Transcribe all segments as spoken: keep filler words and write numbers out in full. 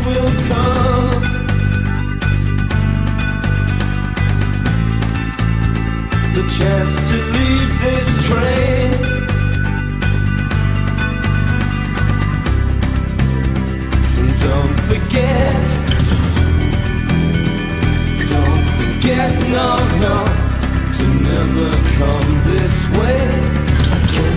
will come. The chance to leave this train. And don't forget, don't forget, no, no, to never come this way again.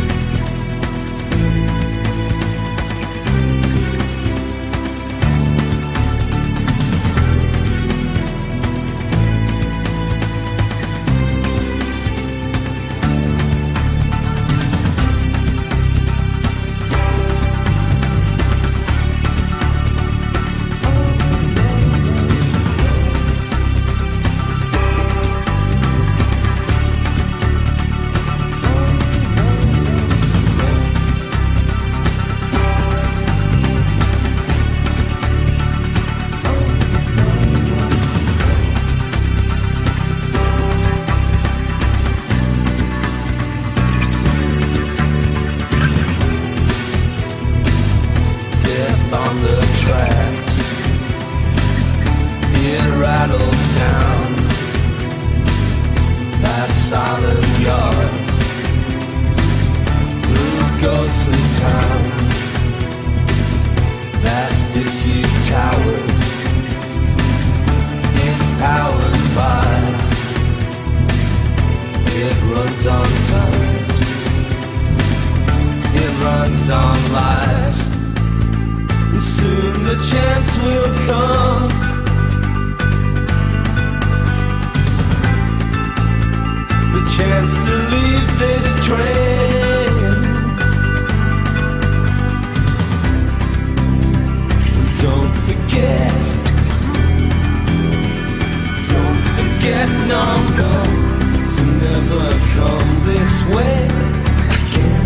On the tracks, it rattles down past silent yards, through ghostly towns, past disused towers. It powers by, it runs on time, it runs on lies. Soon the chance will come. The chance to leave this train. Don't forget, don't forget, no, no, to never come this way again.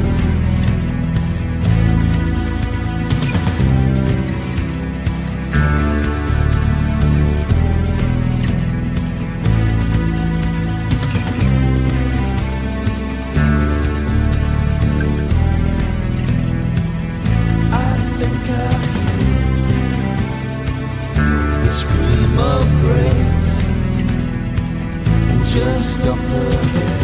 Of grace just up ahead.